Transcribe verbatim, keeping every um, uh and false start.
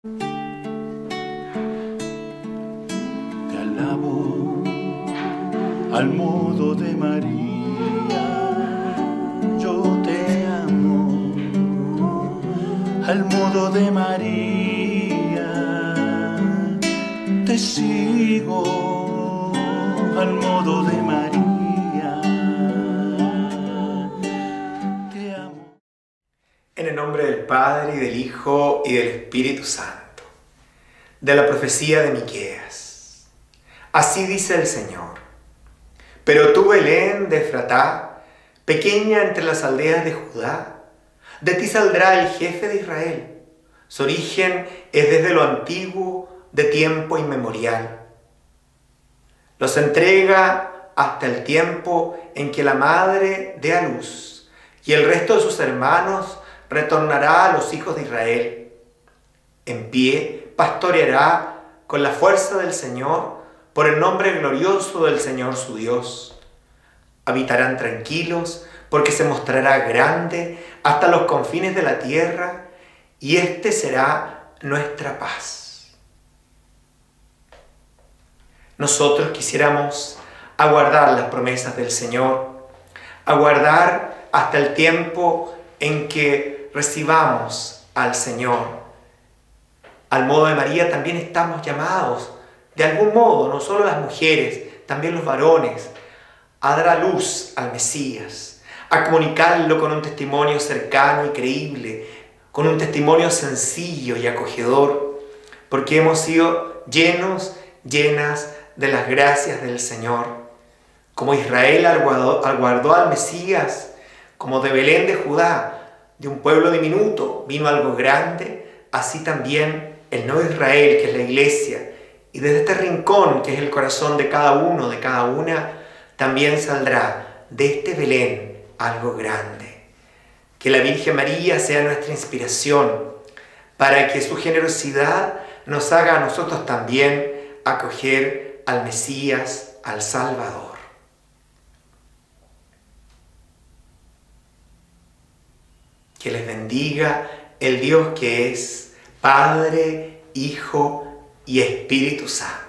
Te alabo al modo de María, yo te amo al modo de María, te sigo al modo de María, te amo. En el nombre del Padre, y del Hijo, y del Espíritu Santo. De la profecía de Miqueas. Así dice el Señor: pero tú, Belén de Efratá, pequeña entre las aldeas de Judá, de ti saldrá el jefe de Israel. Su origen es desde lo antiguo, de tiempo inmemorial. Los entrega hasta el tiempo en que la madre dé a luz, y el resto de sus hermanos retornará a los hijos de Israel. En pie pastoreará con la fuerza del Señor, por el nombre glorioso del Señor su Dios. Habitarán tranquilos, porque se mostrará grande hasta los confines de la tierra, y este será nuestra paz. Nosotros quisiéramos aguardar las promesas del Señor, aguardar hasta el tiempo en que recibamos al Señor. Al modo de María también estamos llamados, de algún modo, no solo las mujeres, también los varones, a dar a luz al Mesías, a comunicarlo con un testimonio cercano y creíble, con un testimonio sencillo y acogedor, porque hemos sido llenos, llenas de las gracias del Señor. Como Israel aguardó, aguardó al Mesías, como de Belén de Judá, de un pueblo diminuto, vino algo grande, así también el nuevo Israel, que es la Iglesia, y desde este rincón, que es el corazón de cada uno, de cada una, también saldrá de este Belén algo grande. Que la Virgen María sea nuestra inspiración, para que su generosidad nos haga a nosotros también acoger al Mesías, al Salvador. Que les bendiga el Dios que es Padre, Hijo y Espíritu Santo.